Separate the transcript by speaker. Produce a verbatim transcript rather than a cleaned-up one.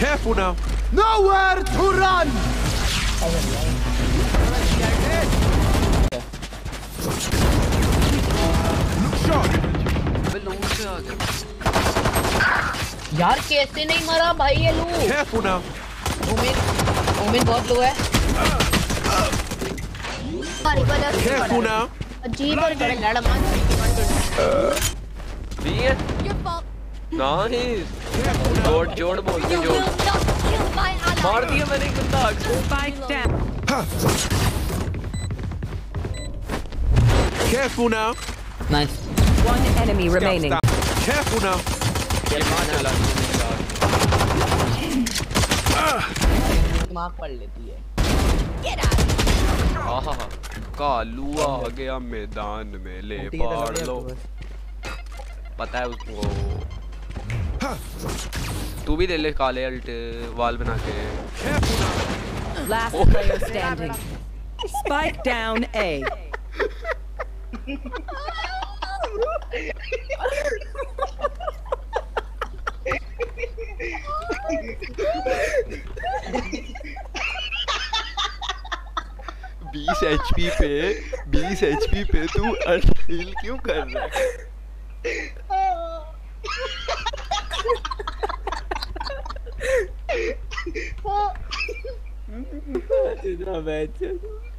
Speaker 1: Careful now.
Speaker 2: Nowhere to run.
Speaker 1: Look sharp.
Speaker 3: यार कैसे नहीं मरा भाई ये लू?
Speaker 1: Careful now.
Speaker 3: ओमेन ओमेन बहुत लो है।
Speaker 1: Careful now.
Speaker 3: अजीब और बड़ा लड़ा मान
Speaker 4: बी है नाइस जोड़ जोड़ बोल के जोड़ मार दिया मैंने एक बंदा
Speaker 5: Spike down.
Speaker 1: Careful now.
Speaker 3: Nice
Speaker 5: One enemy remaining.
Speaker 1: Careful now.
Speaker 3: दिमाग पढ़ लेती है।
Speaker 4: आहा कालू आ गया मैदान में ले पाड़ लो पता है उसको तू भी ले ले काले अल्ट वाल बना के
Speaker 5: Last player standing. Spike down A.
Speaker 4: बीस एचपी पे बीस एचपी पे तू अनहील क्यों कर रहा है?
Speaker 6: इतना बैच